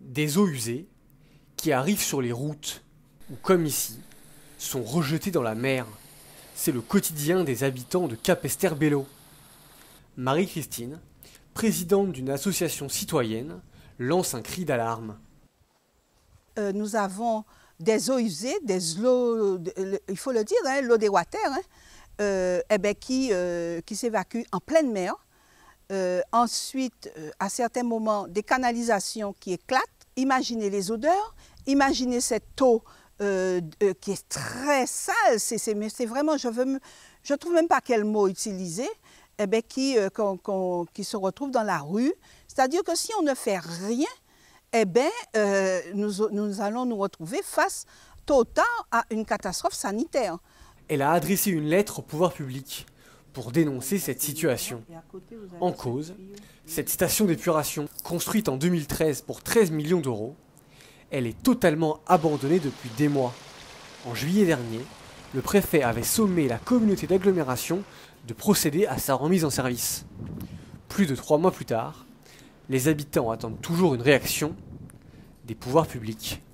Des eaux usées qui arrivent sur les routes ou, comme ici, sont rejetées dans la mer. C'est le quotidien des habitants de Capesterre-Belle-Eau. Marie-Christine, présidente d'une association citoyenne, lance un cri d'alarme. Nous avons des eaux usées, des eaux, il faut le dire, hein, l'eau des water, qui s'évacuent en pleine mer. Ensuite, à certains moments, des canalisations qui éclatent. Imaginez les odeurs, imaginez cette eau qui est très sale. C'est vraiment, je trouve même pas quel mot utiliser, qui se retrouve dans la rue. C'est-à-dire que si on ne fait rien, nous allons nous retrouver face tôt ou tard à une catastrophe sanitaire. Elle a adressé une lettre au pouvoir public pour dénoncer cette situation. En cause, cette station d'épuration, construite en 2013 pour 13 millions d'euros, elle est totalement abandonnée depuis des mois. En juillet dernier, le préfet avait sommé la communauté d'agglomération de procéder à sa remise en service. Plus de 3 mois plus tard, les habitants attendent toujours une réaction des pouvoirs publics.